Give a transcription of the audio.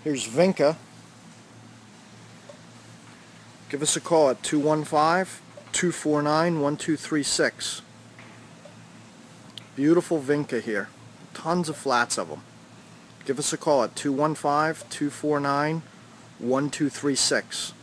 Here's Vinca. Give us a call at 215-249-1236. Beautiful Vinca here. Tons of flats of them. Give us a call at 215-249-1236.